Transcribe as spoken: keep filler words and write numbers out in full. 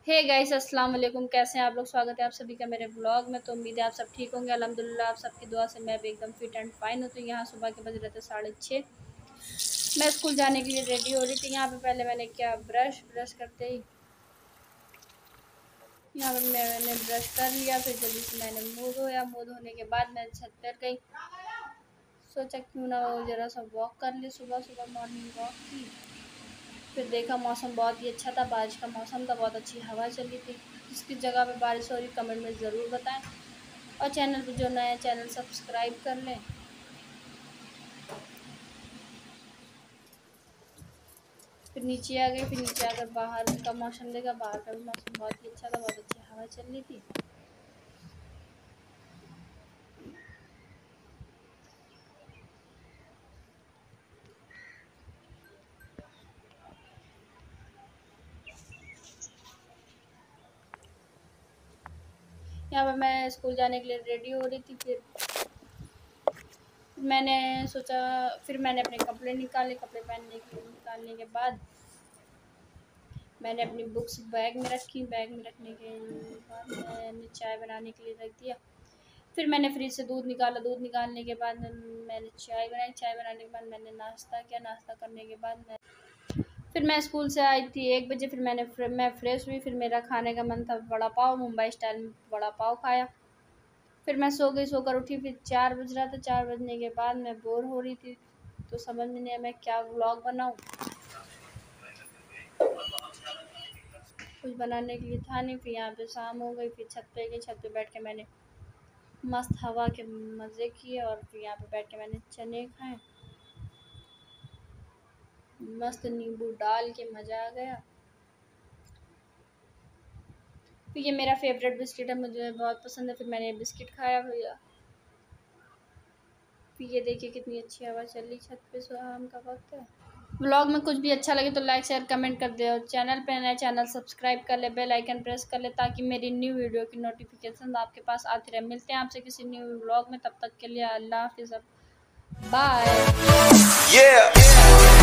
Hey guys, अस्सलाम वालेकुम। कैसे हैं आप लोग? स्वागत है आप सभी का मेरे ब्लॉग में। तो उम्मीद है आप सब ठीक होंगे। अल्हम्दुलिल्लाह आप सबकी दुआ से मैं भी एकदम फिट एंड फाइन हूँ। तो यहाँ सुबह के बज रहे थे साढ़े छः। मैं स्कूल जाने के लिए रेडी हो रही थी। यहाँ पे पहले मैंने क्या ब्रश ब्रश करते ही यहाँ पर मैंने ब्रश कर लिया। फिर जल्दी से मैंने मुँह धोया। मुँह धोने के बाद मैं छत पर गई। सोचा क्यों ना वो ज़रा सा वॉक कर ले, सुबह सुबह मॉर्निंग वॉक की। फिर देखा मौसम बहुत ही अच्छा था, बारिश का मौसम था, बहुत अच्छी हवा चली थी। जिसकी जगह पे बारिश हो रही कमेंट में ज़रूर बताएं, और चैनल पे जो नया चैनल सब्सक्राइब कर लें। फिर नीचे आ गई। फिर नीचे आकर बाहर का मौसम देखा। बाहर का भी मौसम बहुत ही अच्छा था, बहुत अच्छी हवा चल रही थी। यहाँ पर मैं स्कूल जाने के लिए रेडी हो रही थी। फिर मैंने सोचा, फिर मैंने अपने कपड़े निकाले। कपड़े पहनने के निकालने के बाद मैंने अपनी बुक्स बैग में रखी। बैग में रखने के बाद मैंने चाय बनाने के लिए रख दिया। फिर मैंने फ्रिज से दूध निकाला। दूध निकालने के बाद मैंने चाय बनाई। चाय बनाने के बाद मैंने नाश्ता किया। नाश्ता करने के बाद मैं फिर मैं स्कूल से आई थी एक बजे। फिर मैंने मैं फ्रेश हुई। फिर मेरा खाने का मन था वड़ा पाव, मुंबई स्टाइल में वड़ा पाव खाया। फिर मैं सो गई। सोकर उठी। फिर चार बज रहा था। चार बजने के बाद मैं बोर हो रही थी, तो समझ में नहीं आया मैं क्या व्लॉग बनाऊँ। कुछ बनाने के लिए था नहीं। फिर यहाँ पे शाम हो गई। फिर छत पे गई। छत पे बैठ के मैंने मस्त हवा के मज़े किए, और फिर यहाँ पे बैठ के मैंने चने खाए। मस्त नींबू डाल के मज़ा आ गया। फिर ये मेरा फेवरेट बिस्किट है, मुझे बहुत पसंद है। फिर मैंने बिस्किट खाया भैया। फिर ये देखिए कितनी अच्छी हवा चल रही छत पे। शाम का वक्त है। व्लॉग में कुछ भी अच्छा लगे तो लाइक शेयर कमेंट कर दे, और चैनल पे नया चैनल सब्सक्राइब कर ले, बेल आइकन प्रेस कर ले, ताकि मेरी न्यू वीडियो की नोटिफिकेशन आपके पास आती रहे। मिलते हैं आपसे किसी न्यू व्लॉग में, तब तक के लिए अल्लाह हाफिज़, बाय।